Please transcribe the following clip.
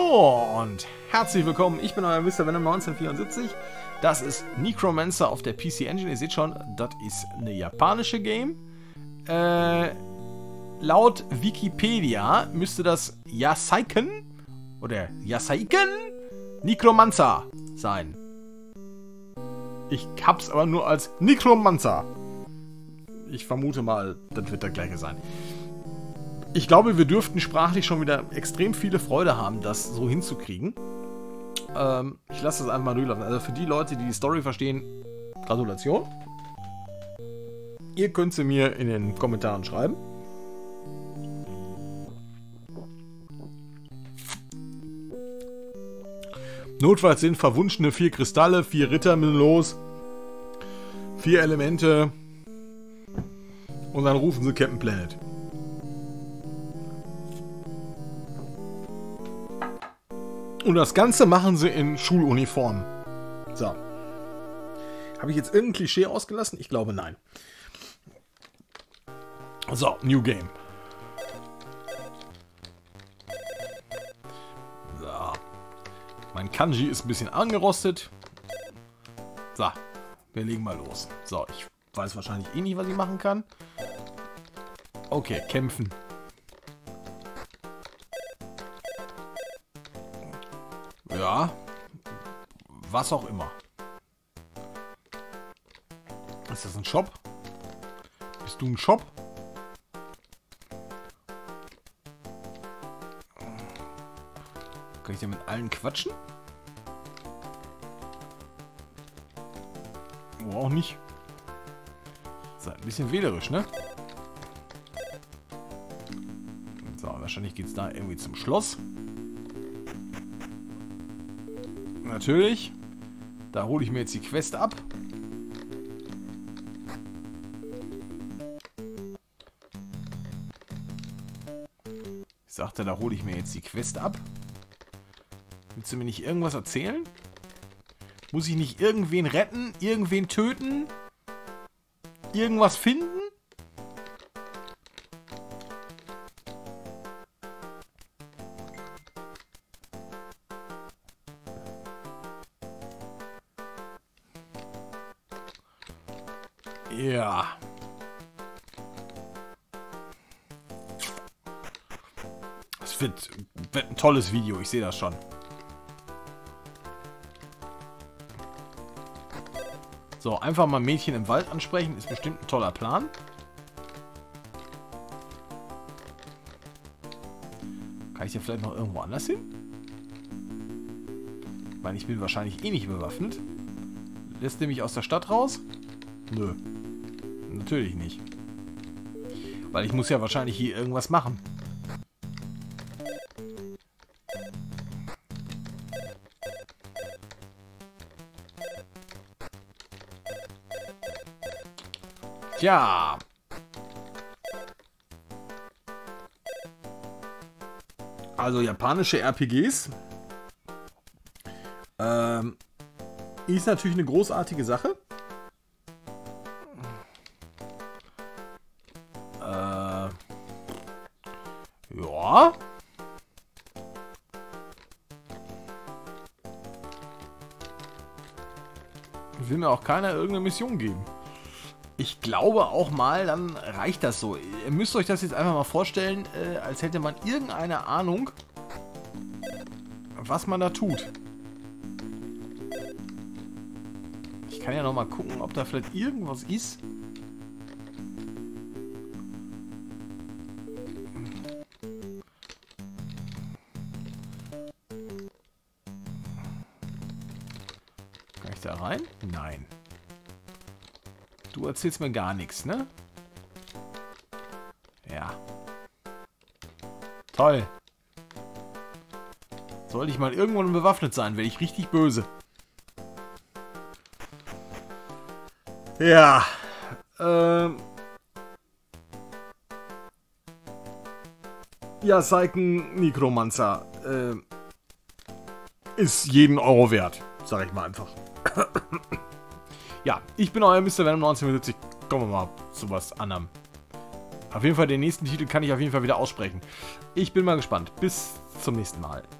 Hallo und herzlich willkommen, ich bin euer Mr. Venom 1974. Das ist Necromancer auf der PC Engine. Ihr seht schon, das ist eine japanische Game. Laut Wikipedia müsste das Yasaiken oder Yasaiken Necromancer sein. Ich hab's aber nur als Necromancer. Ich vermute mal, das wird der gleiche sein. Ich glaube, wir dürften sprachlich schon wieder extrem viele Freude haben, das so hinzukriegen. Ich lasse das einfach mal durchlaufen. Also für die Leute, die die Story verstehen, Gratulation. Ihr könnt sie mir in den Kommentaren schreiben. Notfalls sind verwunschene 4 Kristalle, 4 Ritter müssen los, 4 Elemente und dann rufen sie Captain Planet. Und das Ganze machen sie in Schuluniform. So. Habe ich jetzt irgendein Klischee ausgelassen? Ich glaube, nein. So, New Game. So. Mein Kanji ist ein bisschen angerostet. So, wir legen mal los. So, ich weiß wahrscheinlich eh nicht, was ich machen kann. Okay, kämpfen. Ja, was auch immer. Ist das ein Shop? Bist du ein Shop? Kann ich denn mit allen quatschen? Oh, auch nicht. Ist ein bisschen wählerisch, ne? So, wahrscheinlich geht es da irgendwie zum Schloss. Natürlich. Da hole ich mir jetzt die Quest ab. Ich sagte, da hole ich mir jetzt die Quest ab. Willst du mir nicht irgendwas erzählen? Muss ich nicht irgendwen retten? Irgendwen töten? Irgendwas finden? Ja. Es wird ein tolles Video, ich sehe das schon. So, einfach mal Mädchen im Wald ansprechen, ist bestimmt ein toller Plan. Kann ich denn vielleicht noch irgendwo anders hin? Weil ich bin wahrscheinlich eh nicht bewaffnet. Lässt der mich aus der Stadt raus? Nö. Natürlich nicht. Weil ich muss ja wahrscheinlich hier irgendwas machen. Tja. Also japanische RPGs. Ist natürlich eine großartige Sache. Ja. Will mir auch keiner irgendeine Mission geben. Ich glaube auch mal, dann reicht das so. Ihr müsst euch das jetzt einfach mal vorstellen, als hätte man irgendeine Ahnung, was man da tut. Ich kann ja noch mal gucken, ob da vielleicht irgendwas ist. Kann ich da rein? Nein. Du erzählst mir gar nichts, ne? Ja. Toll. Sollte ich mal irgendwann bewaffnet sein, werde ich richtig böse. Ja. Yasaiken Necromancer. Ist jeden Euro wert, sag ich mal einfach. Ja, ich bin euer Mr. Venom 1974. Kommen wir mal zu was anderem. Auf jeden Fall, den nächsten Titel kann ich auf jeden Fall wieder aussprechen. Ich bin mal gespannt. Bis zum nächsten Mal.